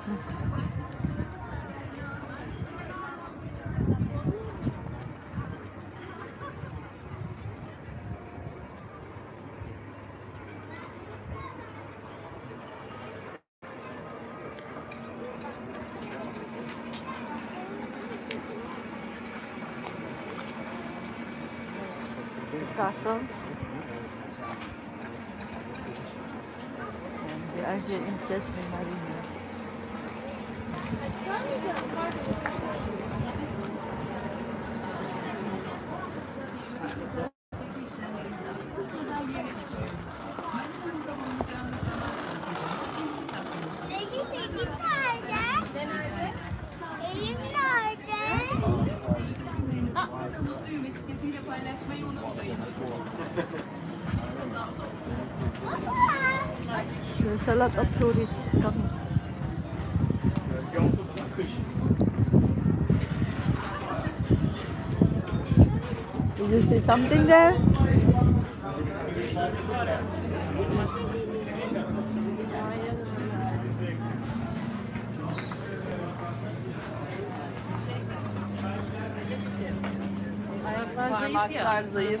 Castle. And we are here in Cesme Marina. There's a lot of tourists coming. Did you see something there? Parmaklar zayıf.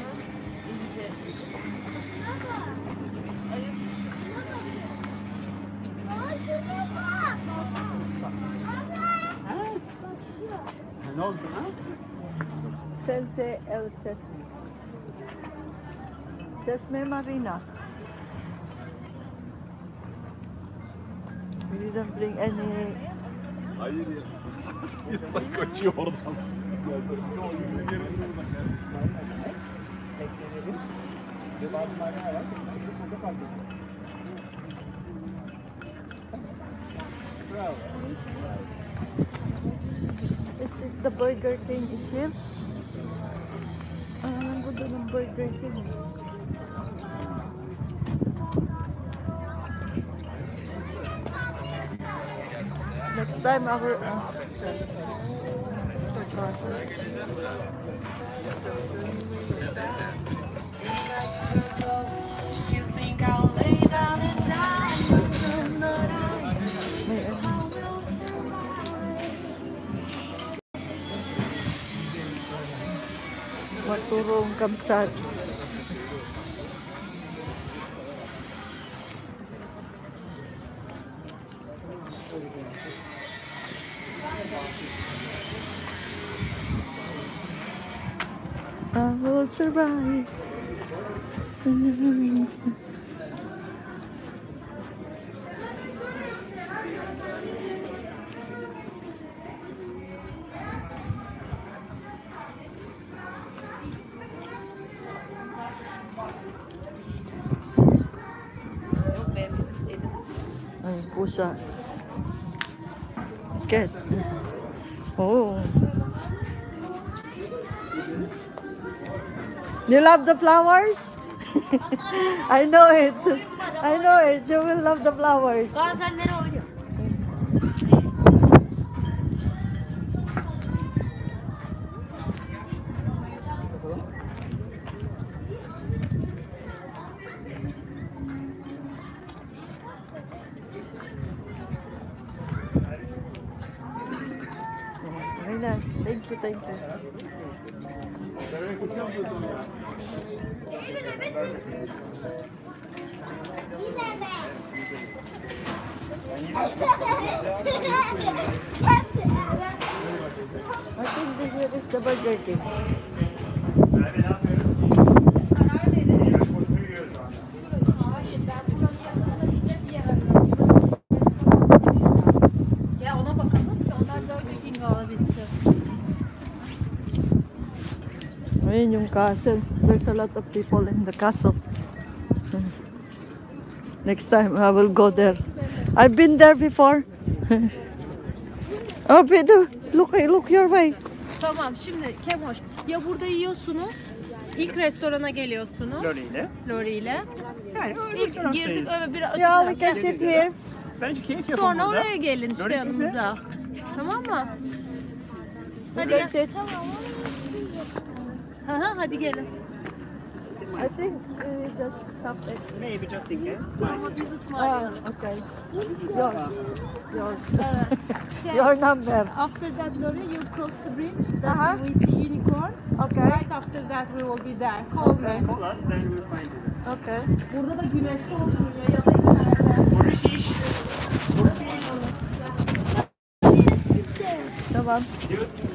Ne oldu lan? Cesme el Cesme. Cesme Marina. We didn't bring any. Hayır ya. İnsan kaçıyor oradan. The Burger King is here. Ang ganda ng Burger King. Next time our Maturong Kamsat. I will survive. Ay, pusa. Cat. Oh. You love the flowers? I know it. I know it. You will love the flowers. Thank you, thank you. I think here is the Burger King. Ya ona bakalım ki onlar Burger King alabilsin. Ayun yung castle. There's a lot of people in the castle. Next time I will go there. I've been there before. Oh, Pedro, look your way. Tamam, şimdi Kemoş ya burada yiyorsunuz. İlk restorana geliyorsunuz. Lori ile. Yani İlk girdik öyle bir Yeah, we can sit here. Bence keyif yapın Sonra burada. oraya gelin işte Lori sizde. yanımıza. Tamam mı? We Hadi can gel. sit. Hadi gelin. I think just stop it. Maybe just in case. Ama biz ısmarlayalım. Okay. Yours. Yours. Evet. Şey, Your number. After that, Lori, you cross the bridge. Then Uh-huh. we see unicorn. Okay. Right after that, we will be there. Call me. Okay. Call us, then we'll find you. Okay. Burada da güneşli oturuyor ya da içeride. Orası iş. Tamam.